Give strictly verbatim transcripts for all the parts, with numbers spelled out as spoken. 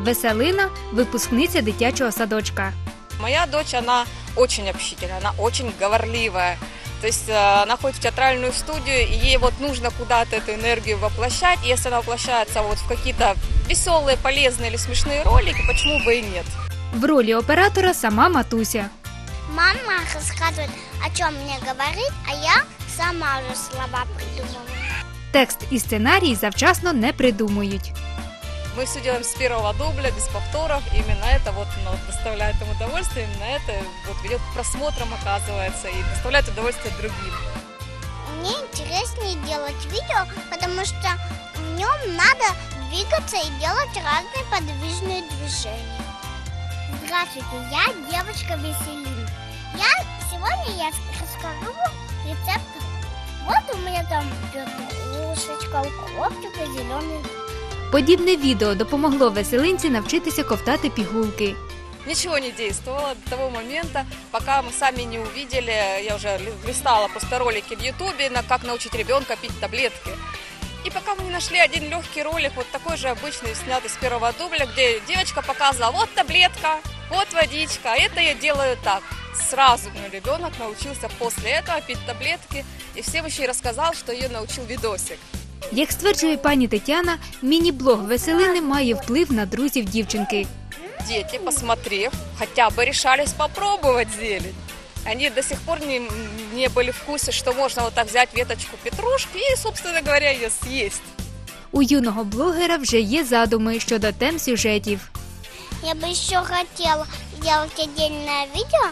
Веселина – випускниця дитячого садочка. Моя дочь, она очень общительная, она очень говорливая. То есть она ходит в театральную студию, и ей вот нужно куда-то эту энергию воплощать. И если она воплощается вот в какие-то веселые, полезные или смешные ролики, почему бы и нет? В ролі оператора сама матуся. Мама рассказывает, о чем мне говорить, а я сама уже слова придумываю. Текст і сценарій завчасно не придумують. Мы все делаем с первого дубля, без повторов. Именно это вот, ну, доставляет им удовольствие, именно это вот ведет к просмотрам, оказывается, и доставляет удовольствие другим. Мне интереснее делать видео, потому что в нем надо двигаться и делать разные подвижные движения. Здравствуйте, я девочка Веселин. Я сегодня я расскажу рецепт. Вот у меня там петрушечка, укропчик и зеленый. Подібне відео допомогло веселинці навчитися ковтати пігулки. Ничего не действовало до того момента, пока мы сами не увидели, я уже листала просто ролики в ютубе, на как научить ребенка пить таблетки. И пока мы не нашли один легкий ролик, вот такой же обычный, снятый с первого дубля, где девочка показывала, вот таблетка, вот водичка, это я делаю так. Сразу мой ребенок научился после этого пить таблетки, и всем еще и рассказал, что ее научил видосик. Як стверджує пані Тетяна, міні-блог Веселини має вплив на друзів дівчинки. Дети, посмотрев, хотя бы решались попробовать зелень. Они до сих пор не, не были в курсе, что можно вот так взять веточку петрушки и, собственно говоря, ее съесть. У юного блогера вже є задуми щодо тем сюжетів. Я бы еще хотела сделать отдельное видео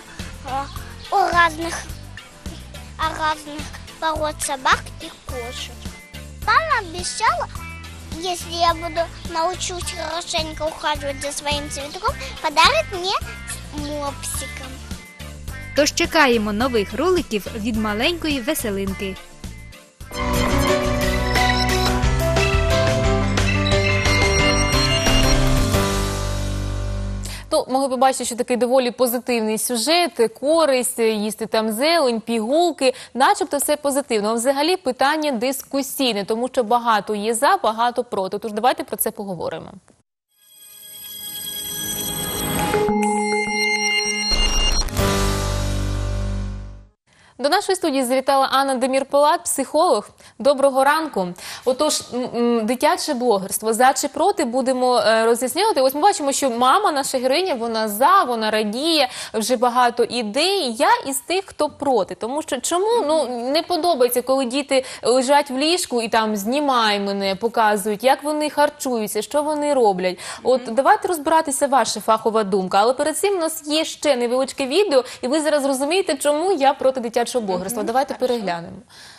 о разных, о разных пород собак и кошек. Мама обещала, если я буду научусь хорошенько ухаживать за своим цветком, подарит мне мопсиком. Тож чекаємо нових роликів від маленької Веселинки. Ну, могли побачити, що такий доволі позитивний сюжет, користь, їсти там зелень, пігулки, начебто все позитивно. А взагалі питання дискусійне, тому що багато є за, багато проти. Тож давайте про це поговоримо. До нашої студії завітала Анна Демір-Палат, психолог. Доброго ранку. Отож, дитяче блогерство. За чи проти будемо роз'яснювати. Ось ми бачимо, що мама, наша героїня, вона за, вона радіє, вже багато ідей. Я із тих, хто проти. Тому що чому ну, не подобається, коли діти лежать в ліжку і там знімай мене, показують, як вони харчуються, що вони роблять. От давайте розбиратися, ваша фахова думка. Але перед цим у нас є ще невеличке відео, і ви зараз розумієте, чому я проти дитячого блогерства. Давайте переглянемо.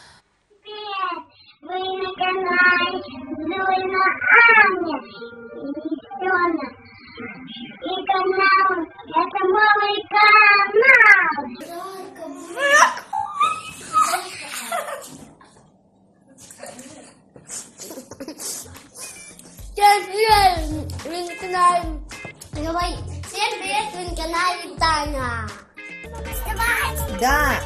Вы на канале Зоина Аня и Сёна. И канал, это новый канал. Всем привет, вы на канале Давай. Всем привет, вы на канале Таня. Вставайте. Да.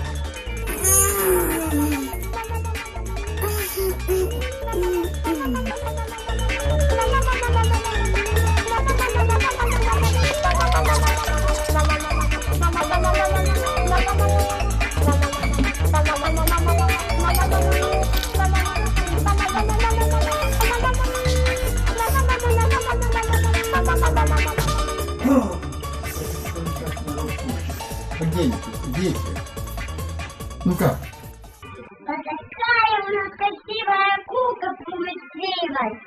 Дети, дети. Ну как? Вот такая у нас красивая куклка получилась.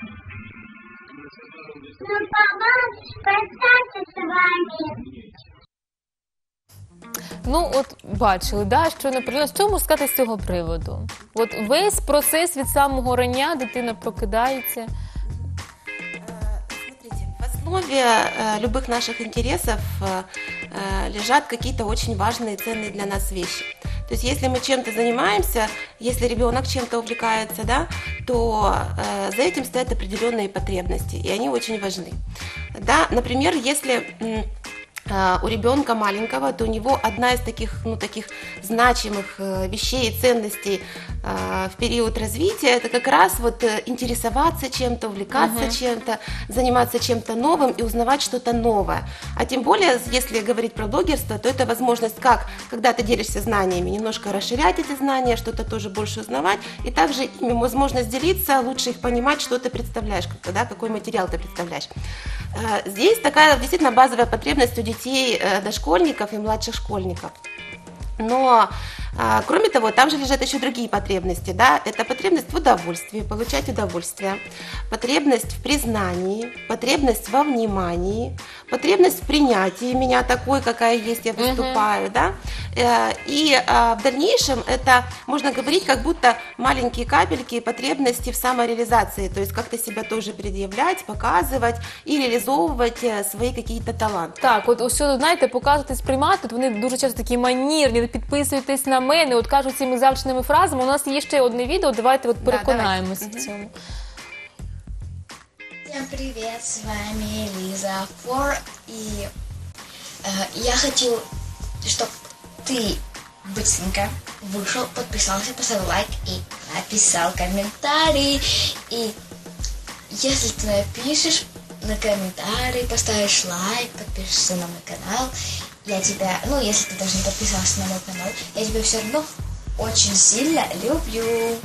Ну, папа, прощаться с вами. Ну, от бачили, да, що, наприклад, що можна сказати з цього приводу? От весь процес від самого рання, дитина прокидається. Смотрите, в основе э, любых наших интересов э, лежат какие-то очень важные, ценные для нас вещи. То есть, если мы чем-то занимаемся, если ребенок чем-то увлекается, да, то э, за этим стоят определенные потребности, и они очень важны. Да, например, если э, у ребенка маленького, то у него одна из таких, ну, таких значимых вещей и ценностей в период развития – это как раз вот интересоваться чем-то, увлекаться uh-huh. чем-то, заниматься чем-то новым и узнавать что-то новое. А тем более, если говорить про блогерство, то это возможность как, когда ты делишься знаниями, немножко расширять эти знания, что-то тоже больше узнавать, и также ими возможность делиться, лучше их понимать, что ты представляешь, да, какой материал ты представляешь. Здесь такая действительно базовая потребность у детей, дошкольников и младших школьников. Но, а, кроме того, там же лежат еще другие потребности, да, это потребность в удовольствии, получать удовольствие, потребность в признании, потребность во внимании, потребность в принятии меня такой, какая есть, я выступаю, uh-huh. да, и а, в дальнейшем это можно говорить как будто маленькие капельки потребности в самореализации, то есть как-то себя тоже предъявлять, показывать і реалізовувати свої якісь таланти. Так, от ось що, знаєте, показувати, сприймати, вони дуже часто такі манірні, підписуйтесь на мене, от кажуть цими завченими фразами. У нас є ще одне відео, давайте от переконаємося да, в цьому. Всем привет, с вами Лиза Фор, и э, я хочу, чтобы ты быстренько вышел, подписался, поставил лайк и написал комментарий. И если ты напишешь на комментарий, поставишь лайк, подпишешься на мой канал, я тебя, ну, если ты даже не подписался на мой канал, я тебя все равно очень сильно люблю.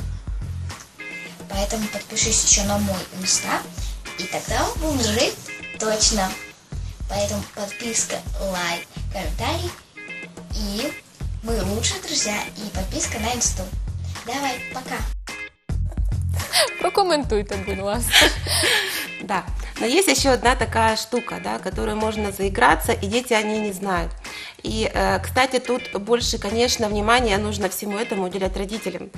Поэтому подпишись еще на мой инста, и тогда мы будем жить точно. Поэтому подписка, лайк, комментарий, и мы лучшие друзья, и подписка на инсту. Давай, пока. Прокомментуйте, будь ласка. Да, но есть еще одна такая штука, да, которую можно заиграться, и дети о ней не знают. И, кстати, тут больше, конечно, внимания нужно всему этому уделять родителям,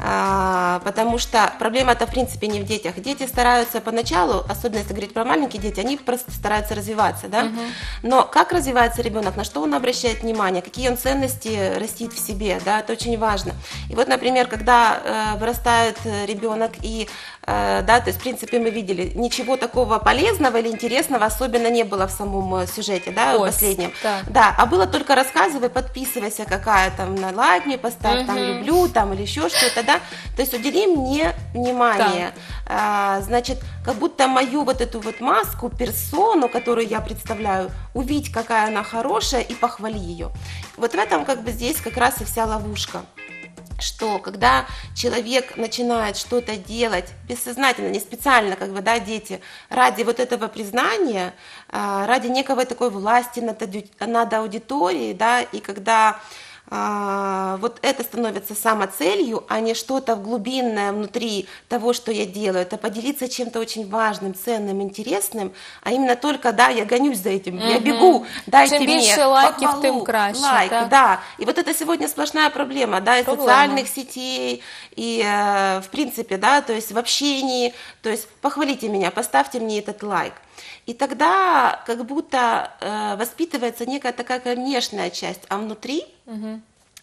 потому что проблема-то, в принципе, не в детях. Дети стараются поначалу, особенно если говорить про маленькие дети, они просто стараются развиваться, да? Uh-huh. Но как развивается ребенок, на что он обращает внимание, какие он ценности растит в себе, да, это очень важно. И вот, например, когда вырастает ребенок и, да, то есть, в принципе, мы видели, ничего такого полезного или интересного особенно не было в самом сюжете, да, в последнем. Да. Да, а было только рассказывай, подписывайся, какая там, на лайк мне поставь, uh-huh. там люблю, там или еще что-то, да, то есть удели мне внимание, а, значит, как будто мою вот эту вот маску, персону, которую я представляю, увидь, какая она хорошая и похвали ее. Вот в этом как бы здесь как раз и вся ловушка. Что когда человек начинает что-то делать бессознательно, не специально, как бы, да, дети, ради вот этого признания, ради некого такой власти над, над аудиторией, да, и когда а, вот это становится самоцелью, а не что-то глубинное внутри того, что я делаю, это поделиться чем-то очень важным, ценным, интересным, а именно только, да, я гонюсь за этим, угу. я бегу, дайте Чем мне більше лайків, похвалу, тим краще, лайк, так? да, и вот это сегодня сплошная проблема, да, и Проблема. социальных сетей, и э, в принципе, да, то есть в общении, то есть похвалите меня, поставьте мне этот лайк. И тогда как будто э, воспитывается некая такая внешняя часть, а внутри угу.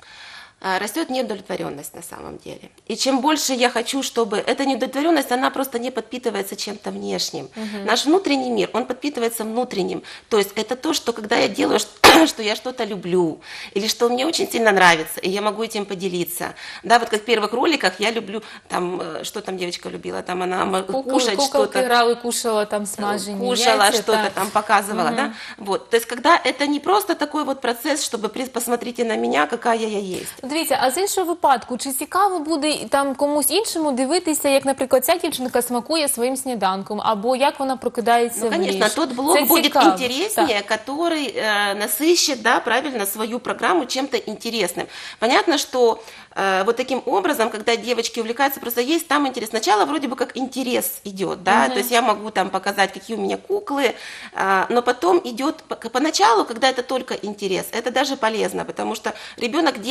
э, растет неудовлетворенность на самом деле. И чем больше я хочу, чтобы эта неудовлетворенность, она просто не подпитывается чем-то внешним. Угу. Наш внутренний мир, он подпитывается внутренним. То есть это то, что когда я делаю, что я что-то люблю, или что мне очень сильно нравится, и я могу этим поделиться. Да, вот как в первых роликах я люблю, там, что там девочка любила, там она Кукол, кушать что-то. играла и кушала там смаженные Кушала яйца, что-то так. там, показывала, угу. да. Вот, то есть когда это не просто такой вот процесс, чтобы посмотрите на меня, какая я есть. Дивіться, а з іншого випадку, чи цікаво буде там комусь іншому дивитися, як, наприклад, ця дівчинка смакує своїм сніданком, або як вона прокидається ну, в конечно, ліж? тот блог Це будет цікаво. интереснее, так. который э, насыщет, да, правильно, свою программу чем-то интересным. Понятно, что э, вот таким образом, когда девочки увлекаются, просто есть там интерес. Сначала вроде бы как интерес идет, да, угу. то есть я могу там показать, какие у меня куклы, э, но потом идет, поначалу, когда это только интерес, это даже полезно, потому что ребенок делится чем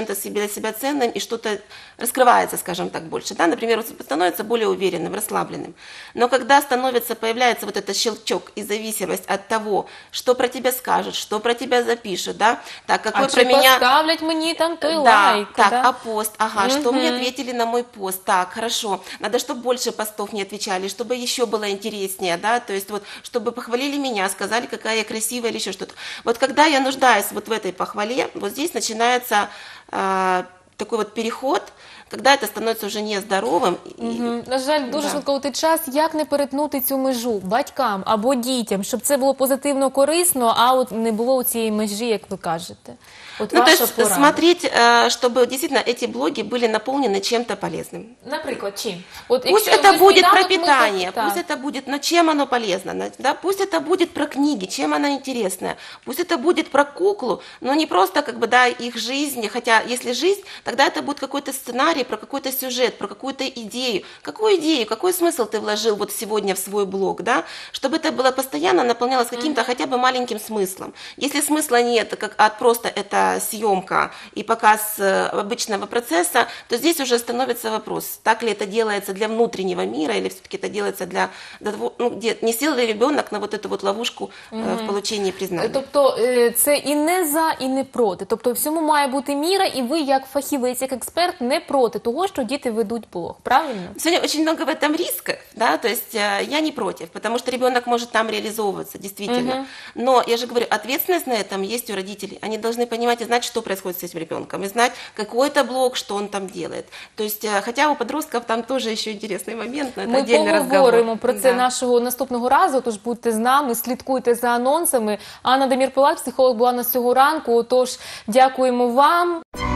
чем-то себе, для себя ценным, и что-то раскрывается, скажем так, больше. Да? Например, он становится более уверенным, расслабленным. Но когда становится, появляется вот этот щелчок и зависимость от того, что про тебя скажут, что про тебя запишут, да? Так, какой А про чи меня... поставлять мені там той Да, лайк? так, да? а пост, ага, что мне Мгм. ответили на мой пост, так, хорошо, надо, чтобы больше постов не отвечали, чтобы еще было интереснее, да, то есть вот, чтобы похвалили меня, сказали, какая я красивая или еще что-то. Вот когда я нуждаюсь вот в этой похвале, вот здесь начинается э, такой вот переход, когда это становится уже нездоровым. и- Мгм. На жаль, дуже Да. швидко летить час. Як не перетнути цю межу батькам або дітям, щоб це було позитивно, корисно, а от не було цієї межі, як ви кажете? От Ну, то ваша есть порада. смотреть, э, чтобы действительно эти блоги были наполнены чем-то полезным. Наприклад, чим? От Пусть якщо это ви будет сніданок, про ми питание, так. пусть это будет, но чем оно полезно, на- да? Пусть это будет про книги, чем она интересная, пусть это будет про куклу, но не просто как бы, да, их жизнь, хотя если жизнь, тогда это будет какой-то сценарий про какой-то сюжет, про какую-то идею. Какую идею, какой смысл ты вложил вот сегодня в свой блог, да? Чтобы это было постоянно наполнялось каким-то хотя бы маленьким смыслом. Если смысла нет, как от просто это съемка и показ э, обычного процесса, то здесь уже становится вопрос, так ли это делается для внутреннего мира или все-таки это делается для, для того, ну, где, не сел ли ребенок на вот эту вот ловушку э, в получении признания. Тобто е, це і не за, і не проти. Тобто всьому має бути міра, і ви, як фахівець, як експерт, не проти того, що діти ведуть блог. Правильно? Сегодня очень много в этом риска, да, то есть э, я не против, потому что ребенок может там реализовываться, действительно. Но я же говорю, ответственность на этом есть у родителей. Они должны понимать и знать, что происходит с этим ребенком, и знать, какой это блог, что он там делает. То есть, э, хотя у подростков там тоже еще интересный момент, но это Ми отдельный разговор. поговоримо про це Да. нашого наступного разу, тож будьте з нами, слідкуйте за анонсами. Анна Демір-Пилат, психолог, була на цього ранку, тож дякуємо вам.